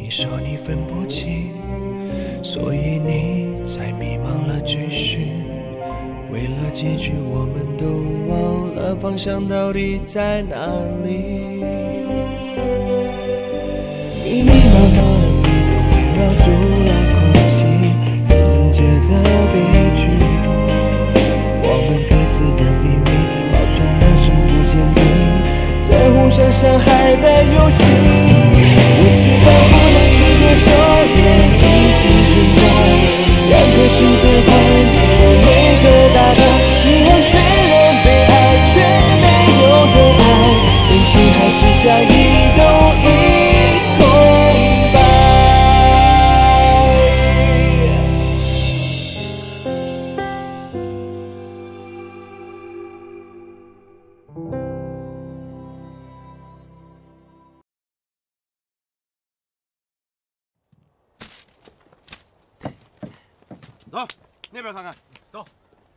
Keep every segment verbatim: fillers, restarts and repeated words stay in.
你说你分不清，所以你才迷茫了继续。为了结局，我们都忘了方向到底在哪里。密密麻麻的谜都围绕住了空气，紧接着悲剧。我们各自的秘密保存得深不见底，在互相伤害的游戏。我知道不能去接受，也已经存在，两颗心对幻灭每个大概。一样虽然被爱却没有的爱，真心还是假意都已空白。 走，那边看看。走。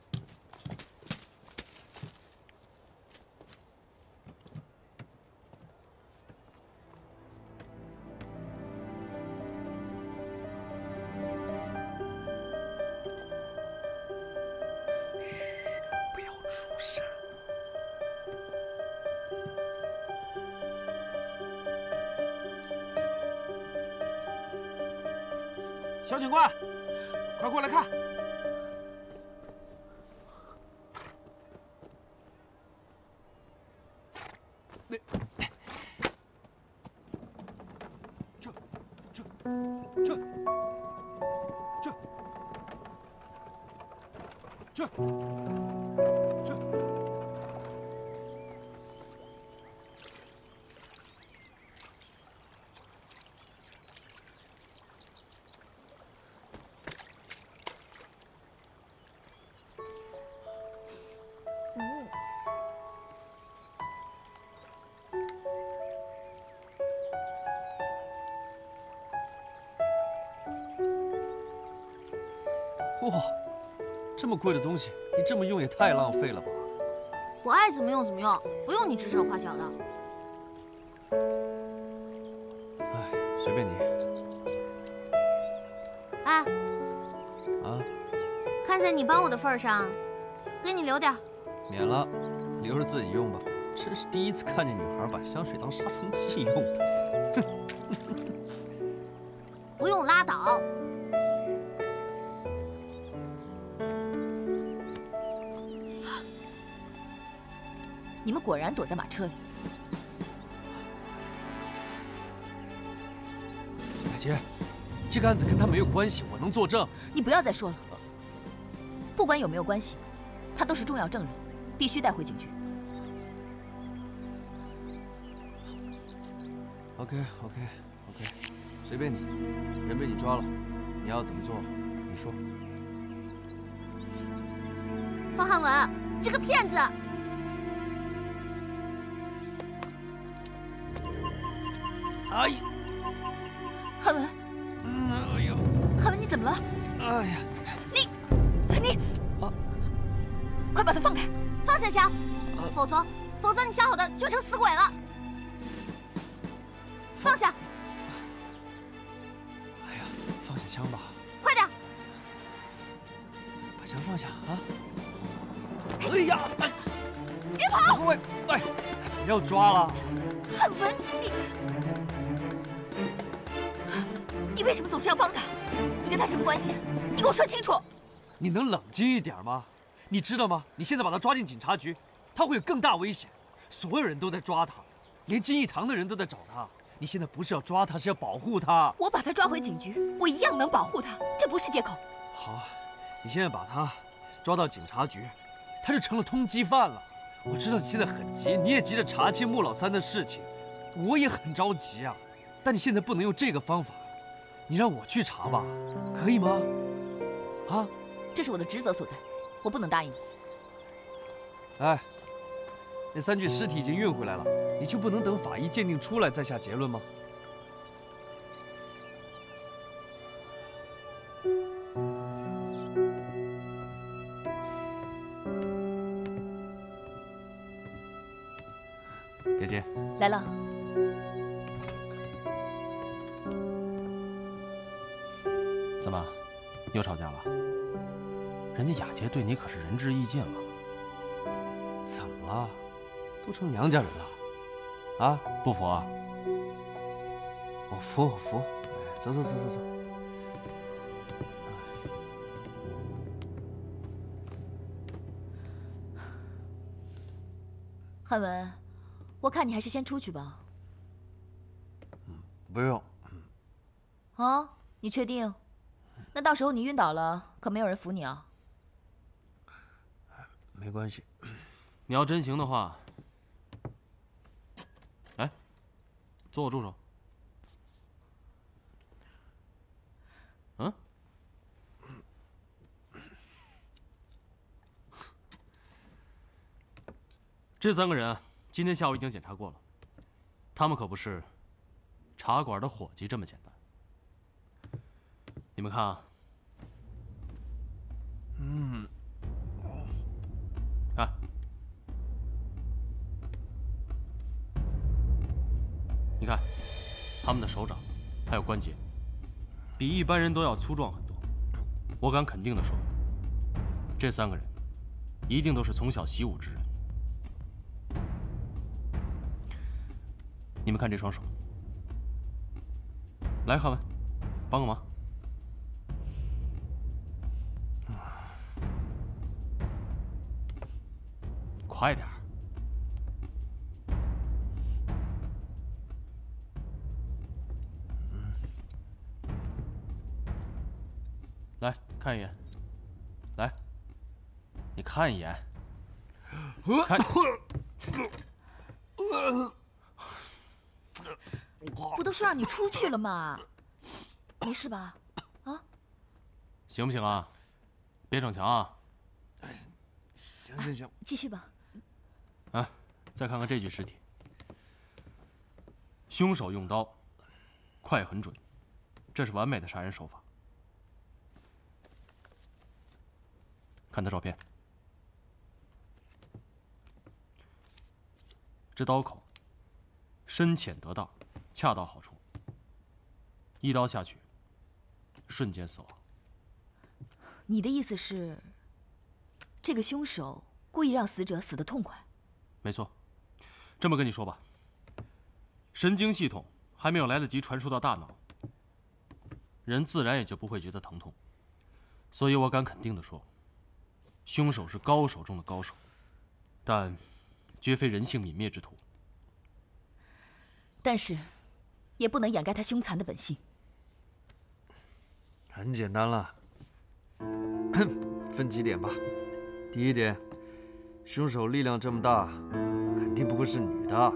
出声！ 小警官，快过来看！那这这这这这。 哇，这么贵的东西，你这么用也太浪费了吧！ 我爱怎么用怎么用，不用你指手画脚的。 哎，随便你。 哎， 啊， 看在你帮我的份上，给你留点。 免了，留着自己用吧。真是第一次看见女孩把香水当杀虫剂用的。哼， 不用拉倒。 你们果然躲在马车里。 海杰，这个案子跟他没有关系，我能作证。 你不要再说了。不管有没有关系，他都是重要证人，必须带回警局。 OK OK OK， 随便你，人被你抓了，你要怎么做？你说。 方汉文，这个骗子！ 哎呀， 汉文， 嗯，哎呦， 汉文，你怎么了？ 哎呀， 你，你， 啊， 快把他放开， 放下枪， 啊、 否则，否则你小小的就成死鬼了。放下！ 哎呀，放下枪吧， 快点！ 把枪放下啊！哎呀，哎， 别跑！ 喂，哎，不要抓了！ 汉文，你。 你为什么总是要帮他？你跟他什么关系？你给我说清楚！ 你能冷静一点吗？你知道吗？你现在把他抓进警察局，他会有更大危险。所有人都在抓他，连金义堂的人都在找他。你现在不是要抓他，是要保护他。 我把他抓回警局，我一样能保护他，这不是借口。 好，你现在把他抓到警察局，他就成了通缉犯了。我知道你现在很急，你也急着查清穆老三的事情，我也很着急啊。但你现在不能用这个方法。 你让我去查吧，可以吗？啊， 这是我的职责所在，我不能答应你。 哎，那三具尸体已经运回来了，你就不能等法医鉴定出来再下结论吗？姐姐， 来了。 怎么，又吵架了？人家雅洁对你可是仁至义尽了。 怎么了？都成娘家人了，啊？ 不服啊？ 我服，我服。哎，走走走走走。 汉文，我看你还是先出去吧。 嗯，不用。 啊？你确定？那到时候你晕倒了，可没有人扶你啊。 没关系。 你要真行的话，哎，做我助手。嗯？这三个人啊，今天下午已经检查过了，他们可不是茶馆的伙计这么简单。你们看啊，嗯，看，你看，他们的手掌还有关节，比一般人都要粗壮很多。我敢肯定的说，这三个人一定都是从小习武之人。你们看这双手，来，汉文，帮个忙。快点儿！嗯，来看一眼，来，你看一眼，看。 不都说让你出去了吗？没事吧？啊？ 行不行啊？别逞强啊！ 行行行， 继续吧。 啊，再看看这具尸体，凶手用刀快很准，这是完美的杀人手法。看他照片，这刀口深浅得当，恰到好处，一刀下去，瞬间死亡。 你的意思是，这个凶手故意让死者死得痛快？ 没错，这么跟你说吧，神经系统还没有来得及传输到大脑，人自然也就不会觉得疼痛。所以我敢肯定地说，凶手是高手中的高手，但绝非人性泯灭之徒。 但是，也不能掩盖他凶残的本性。 很简单了，分几点吧。第一点，凶手力量这么大，肯定不会是女的。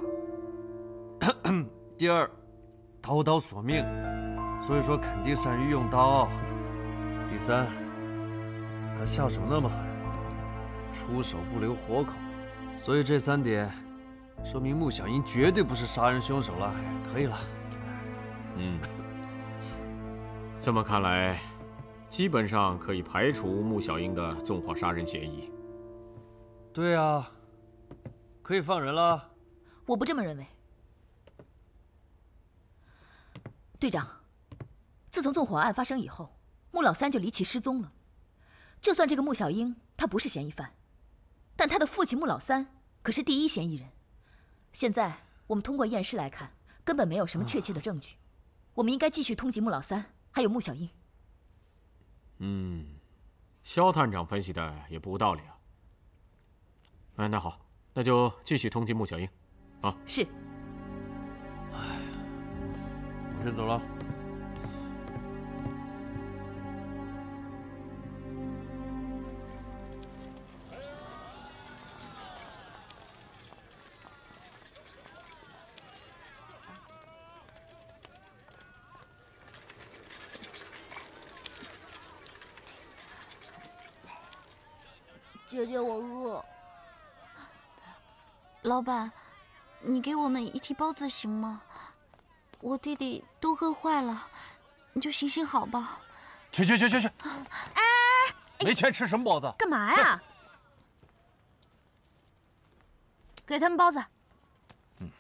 第二，刀刀索命，所以说肯定善于用刀。第三，他下手那么狠，出手不留活口，所以这三点说明穆小英绝对不是杀人凶手了。可以了。 嗯，这么看来，基本上可以排除穆小英的纵火杀人嫌疑。 对啊，可以放人了。 我不这么认为。队长，自从纵火案发生以后，穆老三就离奇失踪了。就算这个穆小英她不是嫌疑犯，但她的父亲穆老三可是第一嫌疑人。现在我们通过验尸来看，根本没有什么确切的证据。我们应该继续通缉穆老三，还有穆小英。 嗯，肖探长分析的也不无道理啊。哎，那好，那就继续通缉穆小英，啊。 是。 我先走了。 姐姐，我饿。老板，你给我们一屉包子行吗？我弟弟都饿坏了，你就行行好吧。 去去去去去！ 哎， 没钱吃什么包子？ 干嘛呀？给他们包子。 嗯，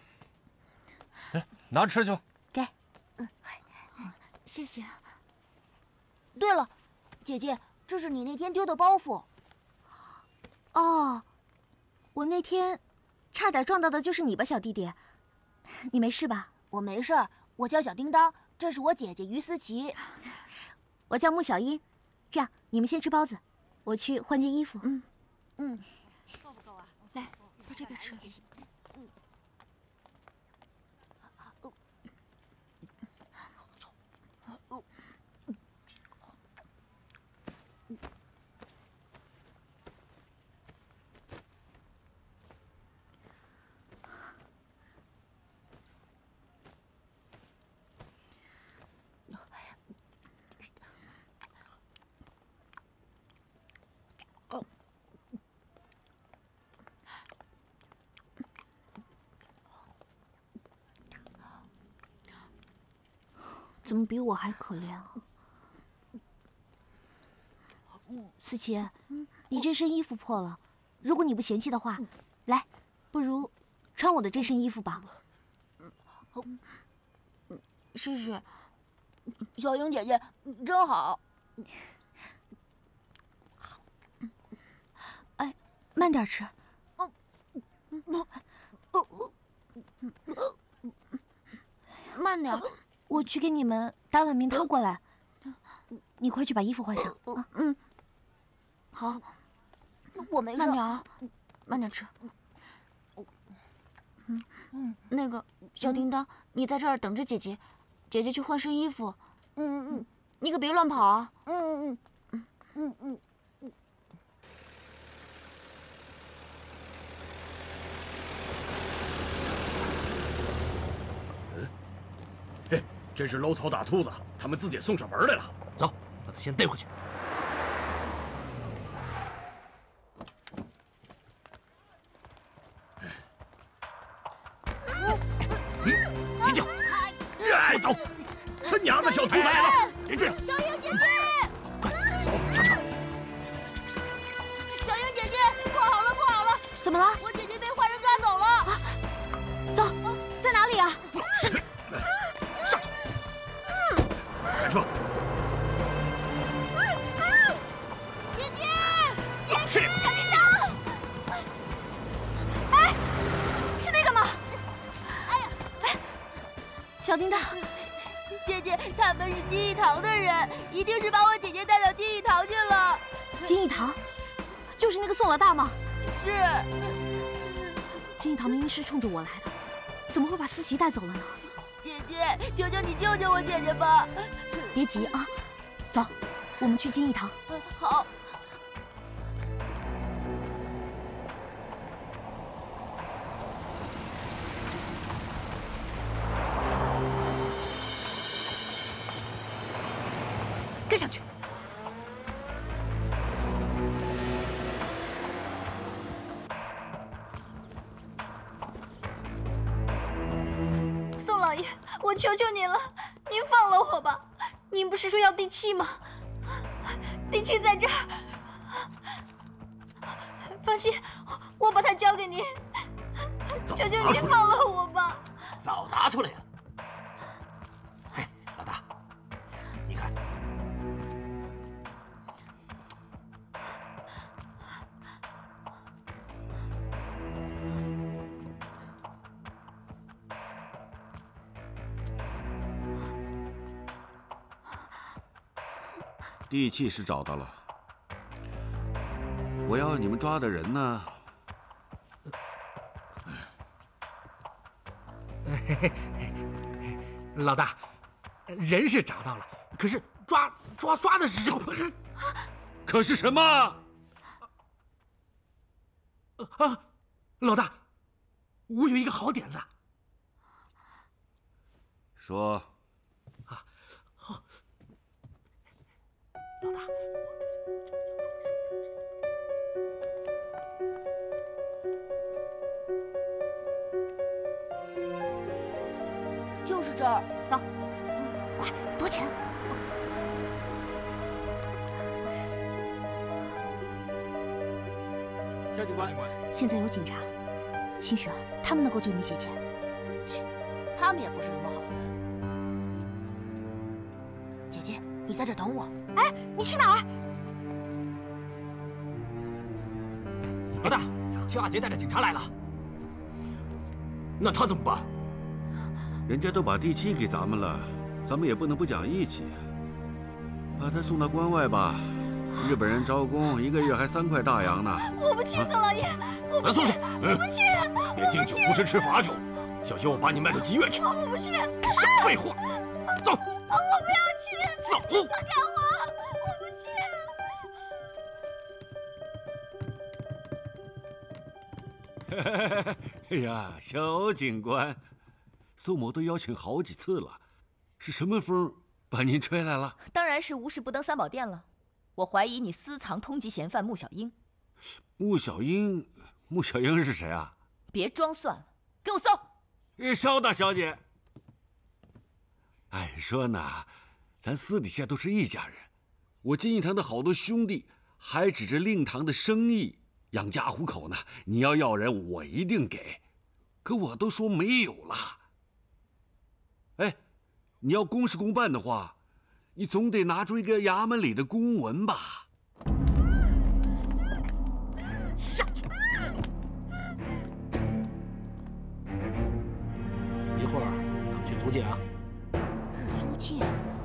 来拿着吃去吧。 给，嗯，谢谢。 对了，姐姐，这是你那天丢的包袱。 哦，我那天差点撞到的就是你吧，小弟弟？你没事吧？ 我没事儿，我叫小叮当，这是我姐姐于思琪。 我叫穆小英。这样，你们先吃包子，我去换件衣服。 嗯嗯， 够不够啊？来，到这边吃。 怎么比我还可怜啊？思琪，你这身衣服破了，如果你不嫌弃的话，来，不如穿我的这身衣服吧。 试试。 小英姐姐真好。 哎，慢点吃。 慢点。 我去给你们打碗面汤过来，你快去把衣服换上啊！ 嗯，好， 我没事。 慢点啊，慢点吃。嗯嗯，那个小叮当，你在这儿等着姐姐，姐姐去换身衣服。 嗯嗯， 你可别乱跑啊！ 嗯嗯嗯嗯嗯嗯。 嘿，真是搂草打兔子，他们自己送上门来了。 走，把他先带回去。 你叫，快走！他娘的小兔子来了！别这样！ 小英姐姐， 快走上车！ 小英姐姐，不好了，不好了！ 怎么了？ 我姐姐被坏人抓走了。啊， 走，在哪里啊？ 是，上车！开车！ 姐姐，姐是。 小叮当！ 哎，是那个吗？哎呀，哎，小叮当。 姐姐，他们是金义堂的人，一定是把我姐姐带到金义堂去了。 金义堂，就是那个宋老大吗？ 是。 金义堂明明是冲着我来的，怎么会把思琪带走了呢？ 姐姐，求求你救救我姐姐吧！ 别急啊，走，我们去金义堂。 好。 跟上去。 宋老爷，我求求您了，您放了我吧！您不是说要地契吗？地契在这儿，放心，我把它交给您。求求您放了我吧！ 早拿出来呀！嘿，老大，你看。 地契是找到了，我要你们抓的人呢？ 老大，人是找到了，可是抓抓抓的时候， 可是什么？ 啊，老大，我有一个好点子。 说。 啊，好。老大， 就是这儿， 走，嗯，快躲起来！ 肖警官， 现在有警察，兴许啊，他们能够救你姐姐。 去，他们也不是什么好人。姐姐。 你在这等我。哎，你去哪儿？ 老大，青阿杰带着警察来了。那他怎么办？ 人家都把地契给咱们了，咱们也不能不讲义气，把他送到关外吧。日本人招工一个月还三块大洋呢。 我不去，宋老爷，我不去，我不去， 别敬酒不吃吃罚酒，小心我把你卖到妓院去。 我不去。 少废话，走。 我不要去， 走。 放开我，我不去。 哎呀，小警官，宋某都邀请好几次了，是什么风把您吹来了？ 当然是无事不登三宝殿了。我怀疑你私藏通缉嫌犯穆小英。 穆小英，穆小英是谁啊？ 别装蒜了，给我搜！ 稍等，小姐。按说呢，咱私底下都是一家人，我金义堂的好多兄弟还指着令堂的生意养家糊口呢。你要要人，我一定给，可我都说没有了。哎，你要公事公办的话，你总得拿出一个衙门里的公文吧？ 上去！一会儿咱们去租界啊。 租界。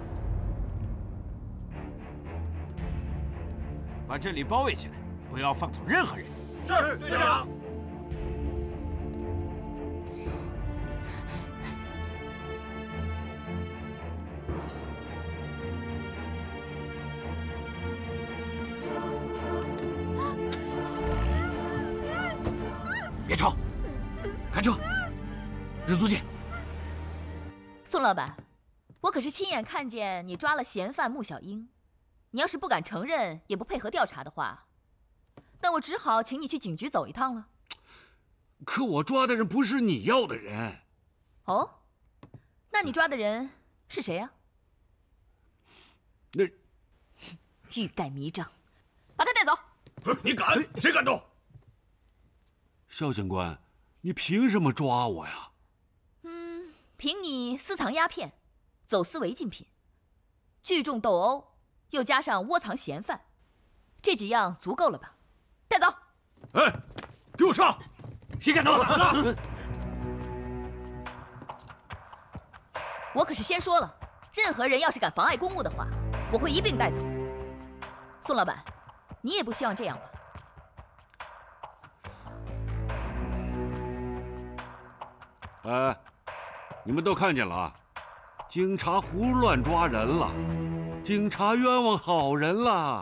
把这里包围起来，不要放走任何人。 是，队长。 别吵，开车！日租界。 宋老板，我可是亲眼看见你抓了嫌犯穆小英。你要是不敢承认，也不配合调查的话，那我只好请你去警局走一趟了。 可我抓的人不是你要的人。 哦，那你抓的人是谁呀？ 那欲盖弥彰，把他带走。 你敢？谁敢动？ 邵警官，你凭什么抓我呀？ 嗯，凭你私藏鸦片、走私违禁品、聚众斗殴，又加上窝藏嫌犯，这几样足够了吧？带走！ 哎，给我上！谁敢动？ 我可是先说了，任何人要是敢妨碍公务的话，我会一并带走。宋老板，你也不希望这样吧？ 哎，你们都看见了啊，警察胡乱抓人了，警察冤枉好人了。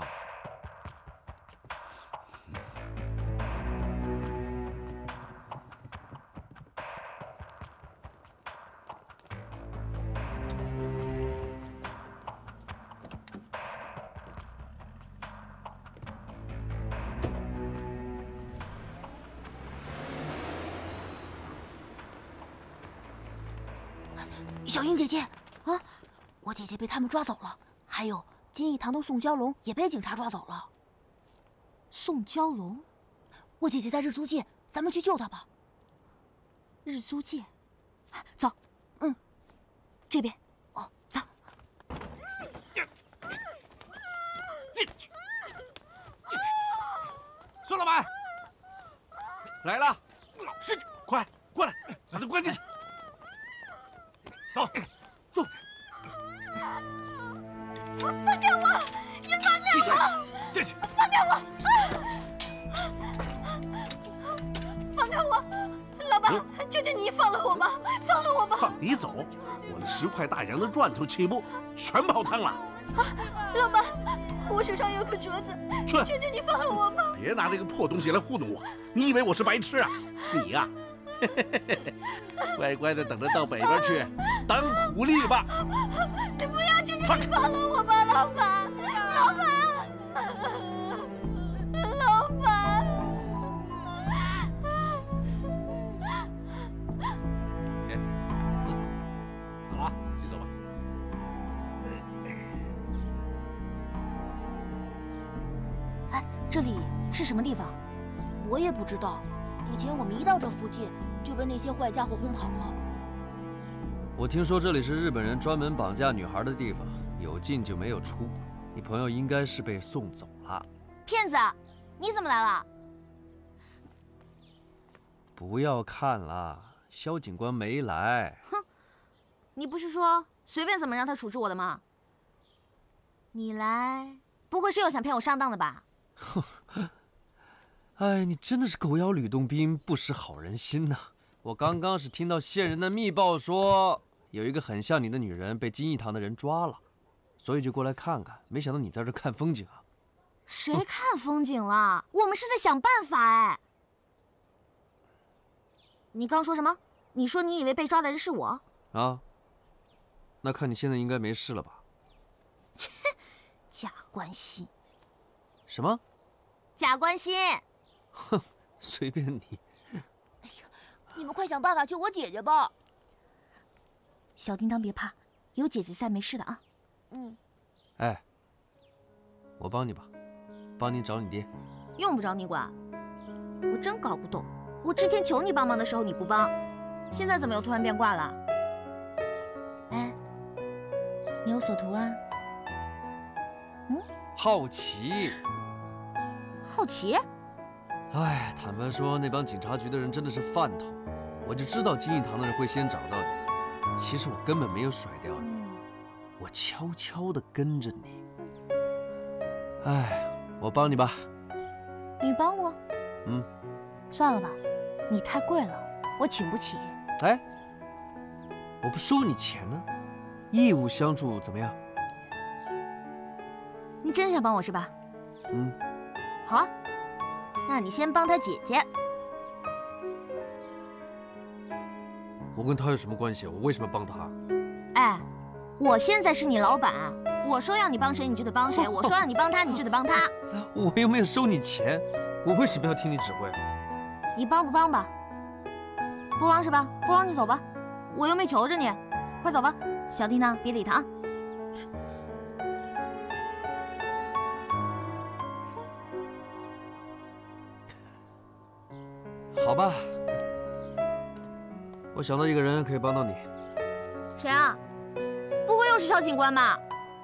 小英姐姐，啊，我姐姐被他们抓走了，还有金义堂的宋蛟龙也被警察抓走了。宋蛟龙，我姐姐在日租界，咱们去救她吧。日租界，走，嗯，这边，哦，走。 进去。孙老板，来了，老实点，快过来，把他关进去。走，走！ 放开我！你放开我！ 进去！ 放开我！放开我！老板，求求你放了我吧，放了我吧！ 放你走，我那十块大洋的赚头起步全泡汤了。 啊，老板，我手上有颗镯子， 去！ 求求你放了我吧！ 别拿这个破东西来糊弄我，你以为我是白痴啊？你呀、啊，乖乖的等着到北边去当苦力吧。 你不要，求求你放了我吧，老板，老板，老板。 走了，你走吧。 哎，这里是什么地方？我也不知道。以前我们一到这附近，就被那些坏家伙轰跑了。 我听说这里是日本人专门绑架女孩的地方， 有进就没有出，你朋友应该是被送走了。 骗子，你怎么来了？ 不要看了，肖警官没来。 哼，你不是说随便怎么让他处置我的吗？你来，不会是又想骗我上当的吧？ 哼，哎，你真的是狗咬吕洞宾，不识好人心呐！我刚刚是听到线人的密报说，有一个很像你的女人被金义堂的人抓了，所以就过来看看。没想到你在这看风景啊！ 谁看风景了？我们是在想办法哎。你刚说什么？你说你以为被抓的人是我？ 啊？那看你现在应该没事了吧？ 切，假关心。 什么？ 假关心。 哼，随便你。 哎呀，你们快想办法救我姐姐吧。小叮当别怕，有姐姐在，没事的啊。嗯。 哎，我帮你吧，帮你找你爹。 用不着你管。我真搞不懂，我之前求你帮忙的时候你不帮，现在怎么又突然变卦了？哎，你有所图啊？嗯？ 好奇。 好奇？ 哎，坦白说，那帮警察局的人真的是饭桶。我就知道金义堂的人会先找到你，其实我根本没有甩掉你， 嗯、 我悄悄地跟着你。哎，我帮你吧。 你帮我？ 嗯。 算了吧，你太贵了，我请不起。 哎，我不收你钱呢，义务相助怎么样？ 你真想帮我是吧？ 嗯。 好啊，那你先帮他姐姐。 我跟他有什么关系？我为什么要帮他？ 哎，我现在是你老板，我说让你帮谁你就得帮谁，我说让你帮他你就得帮他。 我又没有收你钱，我为什么要听你指挥？ 你帮不帮吧？不帮是吧？不帮你走吧，我又没求着你，快走吧。小叮当，别理他啊。 好吧，我想到一个人可以帮到你。 谁啊？不会又是肖警官吧？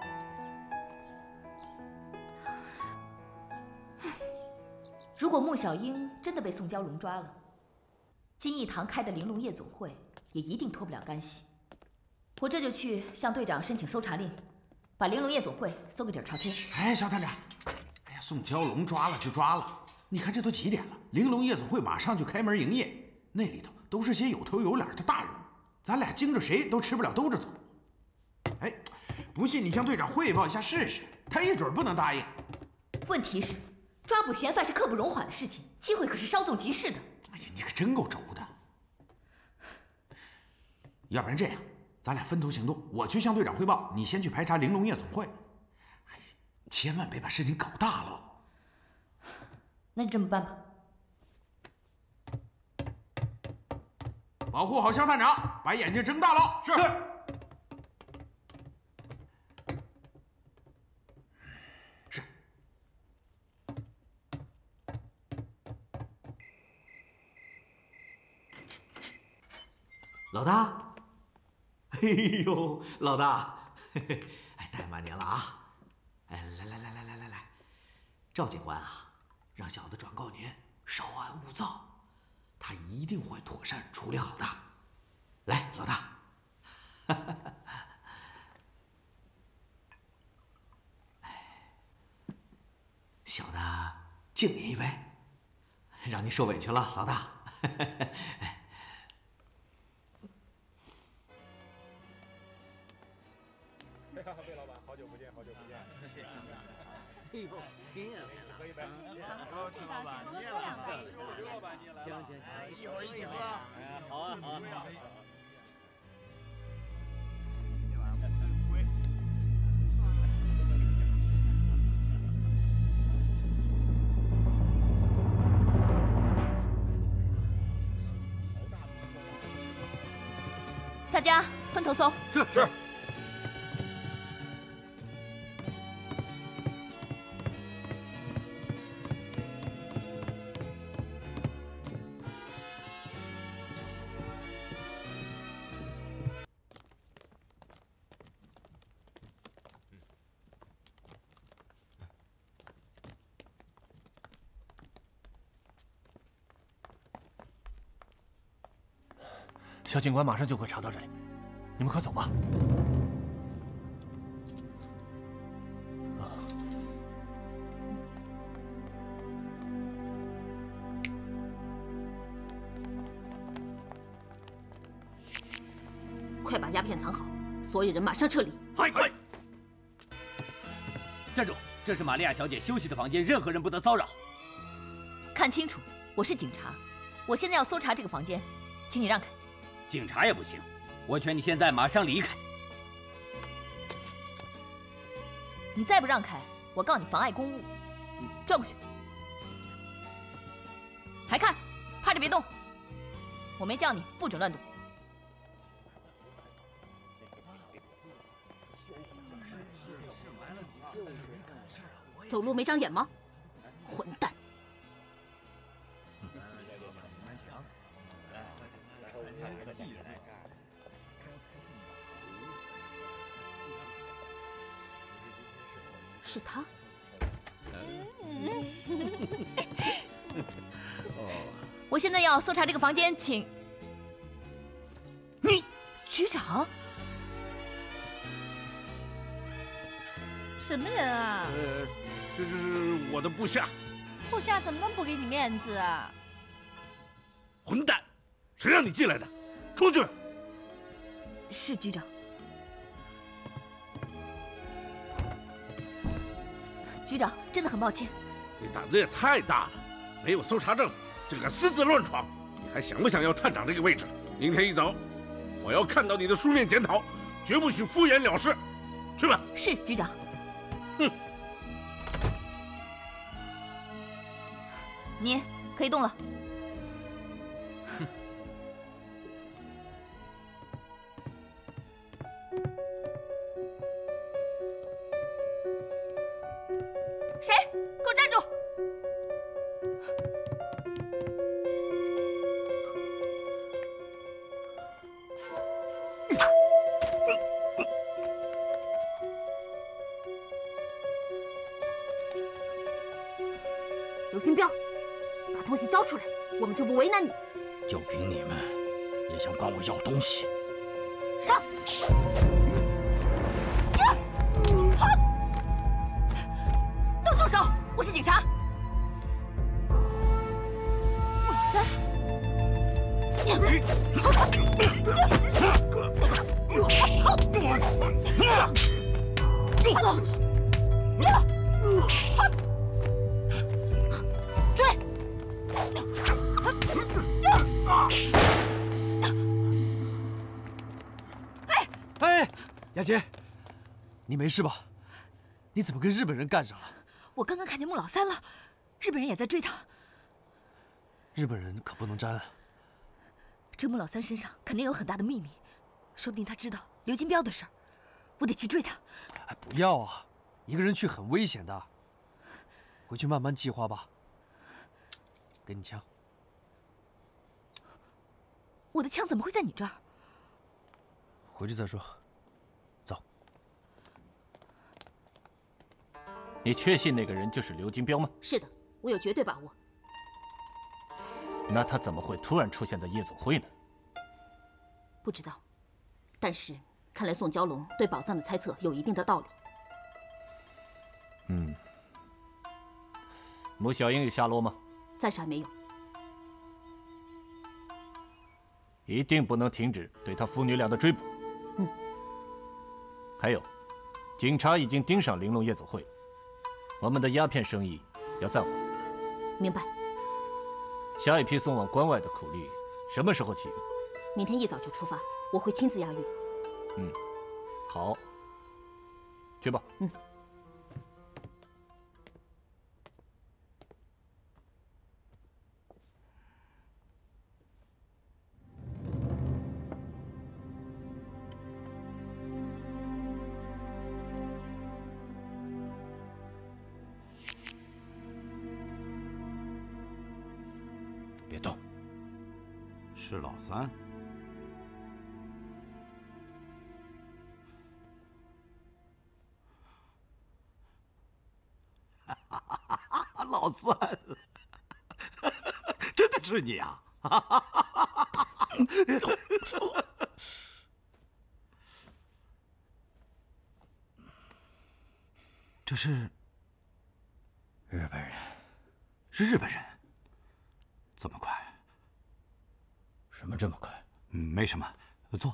如果穆小英真的被宋蛟龙抓了，金义堂开的玲珑夜总会也一定脱不了干系。我这就去向队长申请搜查令，把玲珑夜总会搜个底儿朝天。 哎，肖探长，哎呀，宋蛟龙抓了就抓了，你看这都几点了？玲珑夜总会马上就开门营业，那里头都是些有头有脸的大人物，咱俩惊着谁都吃不了兜着走。哎，不信你向队长汇报一下试试，他一准不能答应。 问题是，抓捕嫌犯是刻不容缓的事情，机会可是稍纵即逝的。 哎呀，你可真够轴的。要不然这样，咱俩分头行动，我去向队长汇报，你先去排查玲珑夜总会。哎，千万别把事情搞大喽。 那就这么办吧。 保护好肖探长，把眼睛睁大喽！是。是。是。 老大，哎呦，老大，嘿嘿，哎，怠慢您了啊！哎，来来来来来来来，赵警官啊，让小子转告您，稍安勿躁，他一定会妥善处理好的。来，老大，哎，小的敬您一杯，让您受委屈了，老大。哎。 魏老板，好久不见，好久不见。 哎呦，您也来了， 喝一杯。 好，陈老板，你也来了。刘老板，你也来了。行行行，一会儿一起喝。哎，好啊，好啊。今天晚上真贵。 大家分头搜。 是是。 肖警官马上就会查到这里，你们快走吧。 快把鸦片藏好，所有人马上撤离。 快快！站住！这是玛利亚小姐休息的房间，任何人不得骚扰。 看清楚，我是警察，我现在要搜查这个房间，请你让开。 警察也不行，我劝你现在马上离开。 你再不让开，我告你妨碍公务。转过去。还看，趴着别动。我没叫你，不准乱动。 走路没长眼吗？混蛋！是他。 我现在要搜查这个房间，请。你，局长。 什么人啊？ 呃，这是我的部下。 部下怎么能不给你面子啊？ 混蛋！谁让你进来的？出去！ 是局长。局长，真的很抱歉。 你胆子也太大了，没有搜查证就敢私自乱闯，你还想不想要探长这个位置？明天一早，我要看到你的书面检讨，绝不许敷衍了事。去吧。 是局长。 哼， 你可以动了。 哼， 谁？给我站住！ 刘金彪，把东西交出来，我们就不为难你。 就凭你们，也想管我要东西？ 上！ 都住手！我是警察。穆老三。追！ 哎哎，雅洁，你没事吧？你怎么跟日本人干上了？ 我刚刚看见穆老三了，日本人也在追他。 日本人可不能沾啊！ 这穆老三身上肯定有很大的秘密，说不定他知道刘金彪的事儿，我得去追他。 哎，不要啊！一个人去很危险的，回去慢慢计划吧。给你枪。 我的枪怎么会在你这儿？ 回去再说。走。 你确信那个人就是刘金彪吗？ 是的，我有绝对把握。 那他怎么会突然出现在夜总会呢？ 不知道，但是看来宋蛟龙对宝藏的猜测有一定的道理。 嗯。穆小英有下落吗？ 暂时还没有。 一定不能停止对他父女俩的追捕。 嗯。 还有，警察已经盯上玲珑夜总会，我们的鸦片生意要暂缓。 明白。 下一批送往关外的苦力什么时候起运？ 明天一早就出发，我会亲自押运。 嗯，好，去吧。 嗯。 别动，是老三。老三，真的是你啊！ 这是日本人。 日本人？这么快？ 什么这么快？ 嗯，没什么，坐。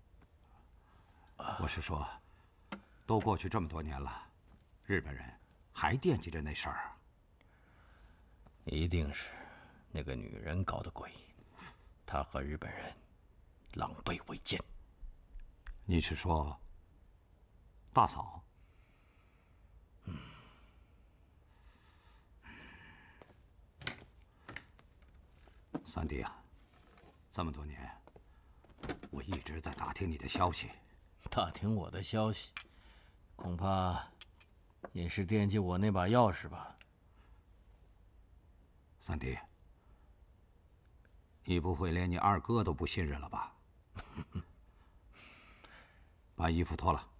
我是说，都过去这么多年了，日本人还惦记着那事儿？ 一定是那个女人搞的鬼，她和日本人狼狈为奸。 你是说大嫂？ 嗯。 三弟啊，这么多年，我一直在打听你的消息。 打听我的消息，恐怕也是惦记我那把钥匙吧。 三弟，你不会连你二哥都不信任了吧？把衣服脱了。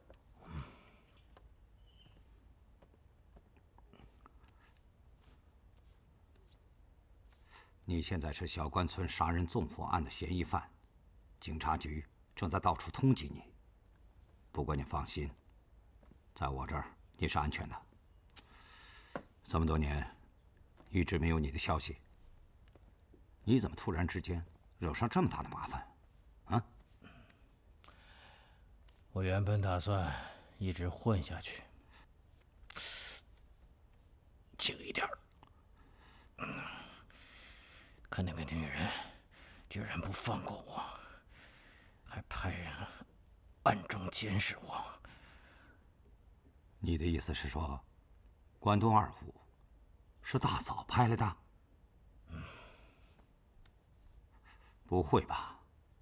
你现在是小关村杀人纵火案的嫌疑犯，警察局正在到处通缉你。不过你放心，在我这儿你是安全的。这么多年，一直没有你的消息。你怎么突然之间惹上这么大的麻烦？啊？ 我原本打算一直混下去，轻一点儿。可那个女人居然不放过我，还派人暗中监视我。 你的意思是说，关东二虎是大嫂派来的？ 嗯。 不会吧？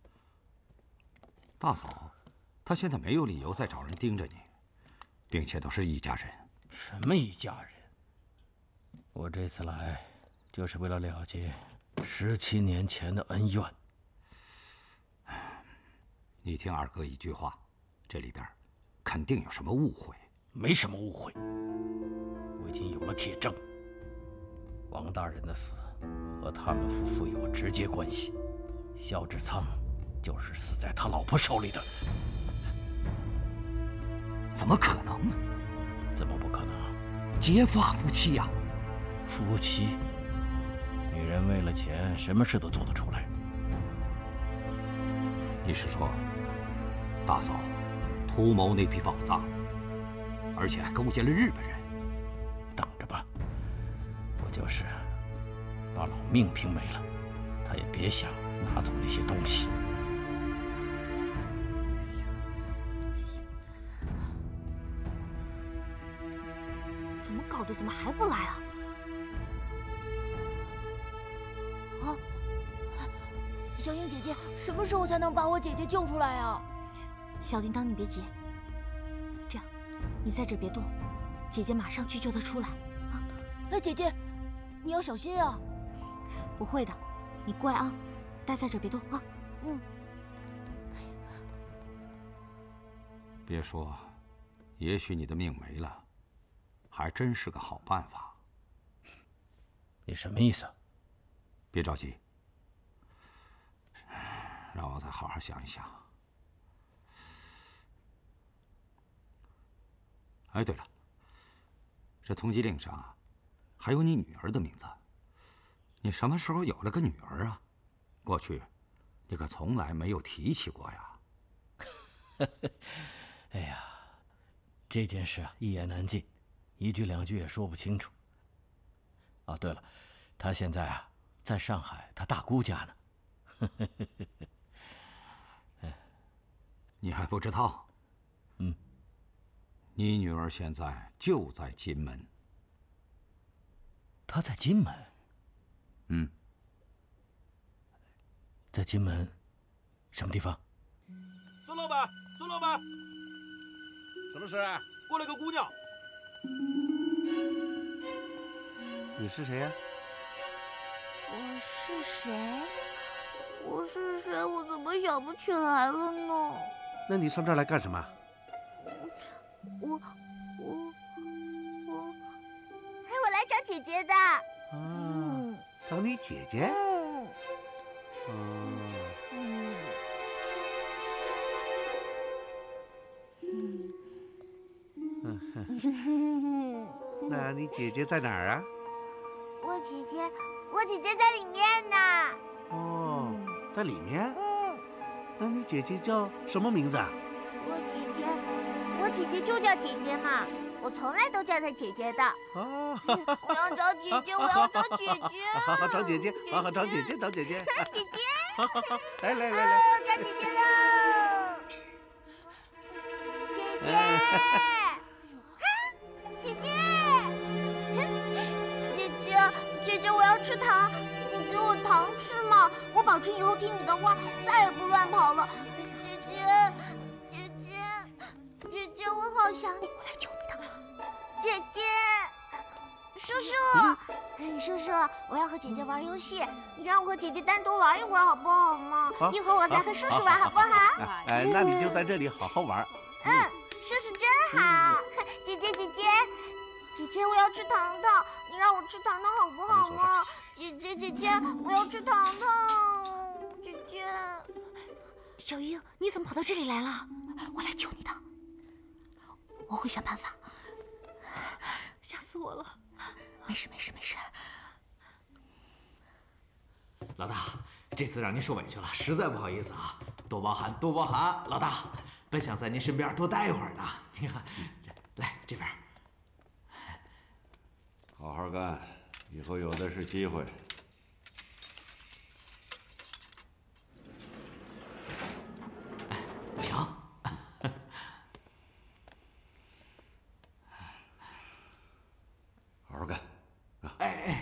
大嫂，她现在没有理由再找人盯着你，并且都是一家人。 什么一家人？我这次来就是为了了结十七年前的恩怨。 你听二哥一句话，这里边肯定有什么误会。 没什么误会，我已经有了铁证。王大人的死和他们夫妇有直接关系，萧志仓就是死在他老婆手里的。 怎么可能？ 怎么不可能？ 结发夫妻呀！ 夫妻，女人为了钱，什么事都做得出来。 你是说，大嫂图谋那批宝藏，而且还勾结了日本人？ 等着吧，我就是把老命拼没了，他也别想拿走那些东西。 怎么搞的？怎么还不来啊？啊！小英姐姐，什么时候才能把我姐姐救出来啊？小叮当，你别急，这样，你在这别动，姐姐马上去救她出来。啊！哎，姐姐，你要小心啊！我会的，你乖啊，待在这别动啊。嗯。 别说，也许你的命没了。还真是个好办法。 你什么意思？ 别着急，让我再好好想一想。哎，对了，这通缉令上还有你女儿的名字，你什么时候有了个女儿啊？过去你可从来没有提起过呀。 哎呀，这件事啊，一言难尽。一句两句也说不清楚。啊，对了，他现在啊，在上海他大姑家呢。 你还不知道？ 嗯。 你女儿现在就在金门。 她在金门？ 嗯。 在金门，什么地方？ 孙老板，孙老板，什么事？过来个姑娘。 你是谁呀？ 我是谁？我是谁？我怎么想不起来了呢？ 那你上这儿来干什么？ 我我我，哎，我来找姐姐的。 啊，找你姐姐？ 嗯。 嗯。 那你姐姐在哪儿啊？ 我姐姐，我姐姐在里面呢。 哦，在里面。 嗯。 那你姐姐叫什么名字啊？ 我姐姐，我姐姐就叫姐姐嘛，我从来都叫她姐姐的。 哦。 我要找姐姐，我要找姐姐。 好好找姐姐，好好找姐姐，找姐姐。 姐姐。 好好好，来来来来。 哦，找姐姐喽！姐姐。姐姐。姐姐，姐姐，我要吃糖，你给我糖吃嘛！我保证以后听你的话，再也不乱跑了。姐姐，姐姐，姐姐，我好想你，我来求你的。姐姐，叔叔，嗯、叔叔，我要和姐姐玩游戏，你让我和姐姐单独玩一会儿好不好嘛？一会儿我再和叔叔玩，好不好？ 哎，那你就在这里好好玩。 嗯，叔叔真好。姐姐，姐姐。姐姐，我要吃糖糖，你让我吃糖糖好不好吗？姐姐，姐姐，我要吃糖糖。姐姐， 小英，你怎么跑到这里来了？我来救你的，我会想办法。 吓死我了！ 没事，没事，没事。 老大，这次让您受委屈了，实在不好意思啊，多包涵，多包涵。老大，本想在您身边多待一会儿呢。你看，来这边。 好好干，以后有的是机会。 停！ 好好干啊！ 哎哎！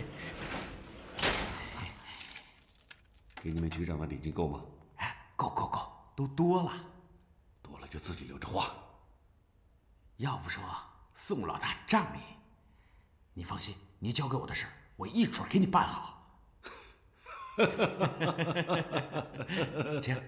给你们局长的礼金够吗？ 哎，够够够，都多了， 多了就自己留着花。 要不说宋老大仗义。你放心，你交给我的事儿，我一准给你办好。 请。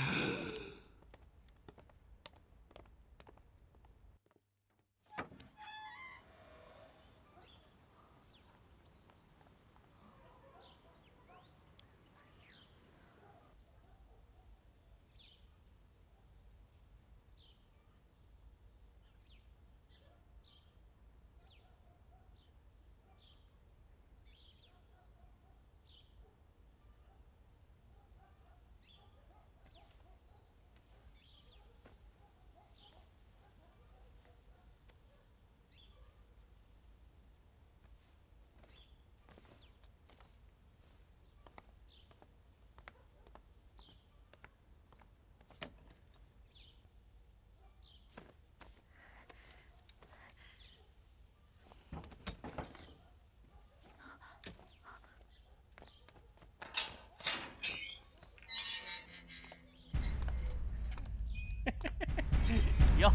哟，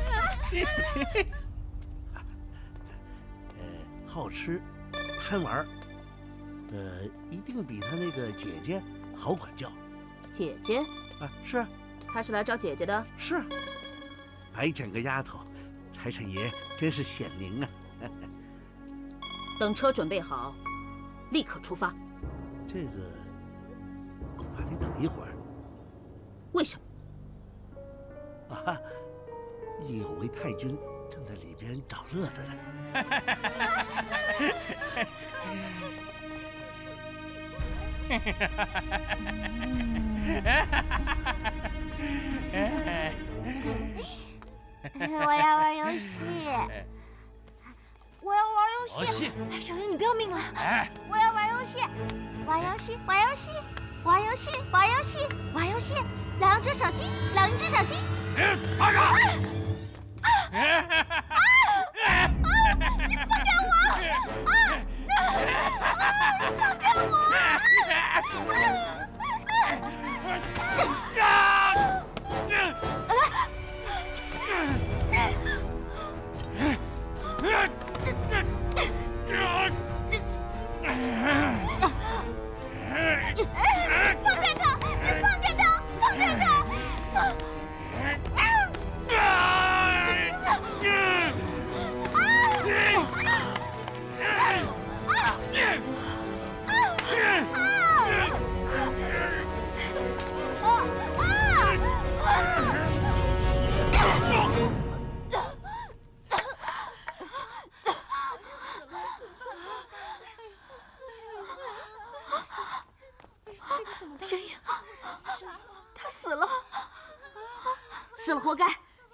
呃，好吃，贪玩，呃，一定比他那个姐姐好管教。 姐姐？ 啊，是。 他是来找姐姐的？ 是。白捡个丫头，财神爷真是显灵啊！ 等车准备好，立刻出发。 这个恐怕得等一会儿。 为什么？ 啊，有位太君正在里边找乐子呢。 我要玩游戏，我要玩游戏。 哎，小英，你不要命了！ 哎，我要玩游戏，玩游戏，玩游戏，玩游戏，玩游戏，玩游戏。两只小鸡，两只小鸡。 放开！ 啊！啊！你放开我！啊！放开我！放开他！你放开他！放开他！放！啊！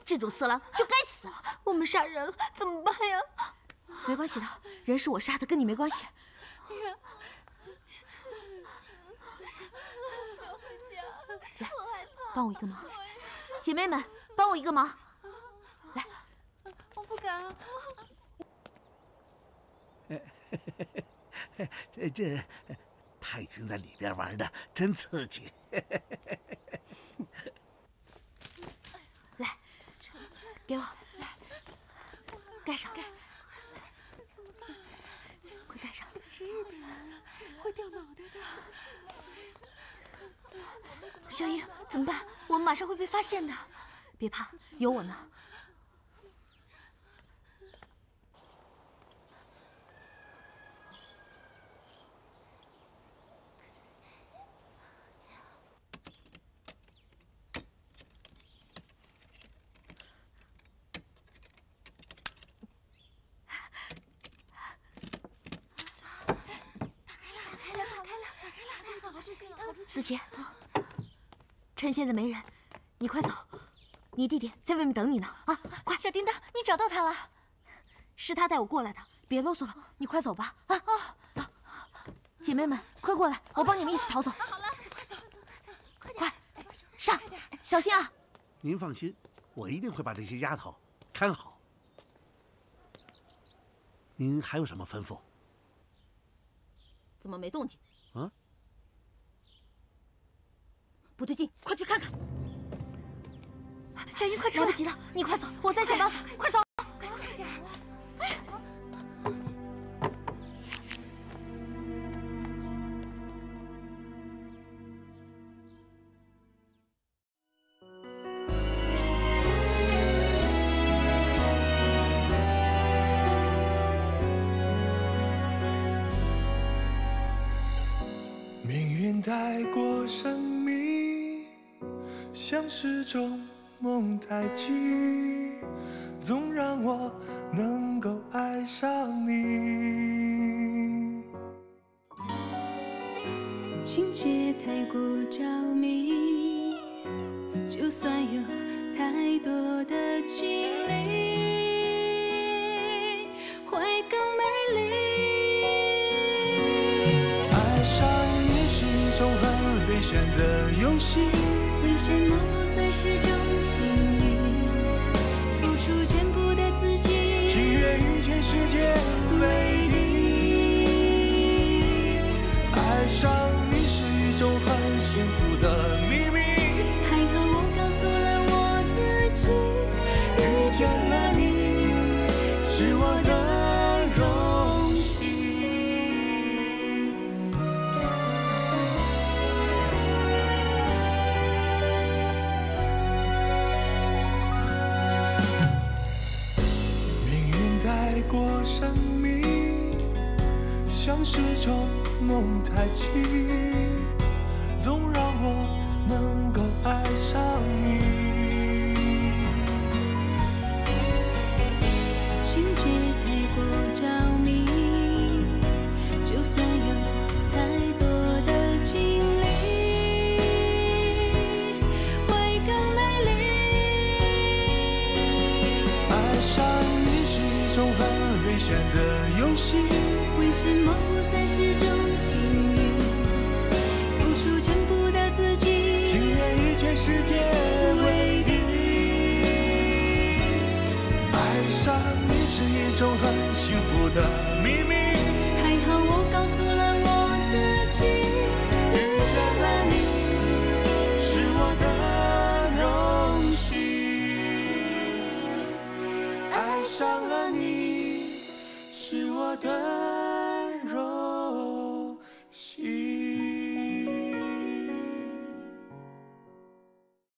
这种色狼就该死！ 我们杀人了，怎么办呀？ 没关系的，人是我杀的，跟你没关系。来，帮我一个忙，姐妹们，帮我一个忙。来， 我不敢啊。 这这，太君在里边玩的真刺激。 来，给我，来，盖上，盖，快盖上。 日本人会掉脑袋的。 小英，怎么办？我们马上会被发现的。 别怕，有我呢。思琪，趁现在没人，你快走，你弟弟在外面等你呢。啊，快！ 小叮当，你找到他了？ 是他带我过来的，别啰嗦了，你快走吧。啊啊，走！姐妹们，快过来，我帮你们一起逃走。 好了，快走，快点， 快上，小心啊！ 您放心，我一定会把这些丫头看好。您还有什么吩咐？ 怎么没动静？ 啊？ 不对劲，快去看看！ 小英，快出来！ 来不及了，你快走，我在想办法，快走！ 快点！ 命运带过生命，像是种蒙太奇，总让我能够爱上你。 情节太过着迷，就算有太多的经历，会更美丽。 爱上你是一种很危险的游戏， 危险吗？不算是种幸运，付出全部的自己， 情愿与全世界为敌。爱上你是一种很幸福的秘密， 还好我告诉了我自己， 遇见了你是我的荣幸。命运带过生命，像是种蒙太奇，总让我能够爱上你。 情节太过着迷，就算有太多的经历，会更美丽。 爱上你是一种很危险的游戏， 为什么不算是种幸运？付出全部的自己， 情愿与全世界为敌。爱上你是一种很幸福的秘密， 还好我告诉了我自己， 遇见了你是我的荣幸。爱上了你是我的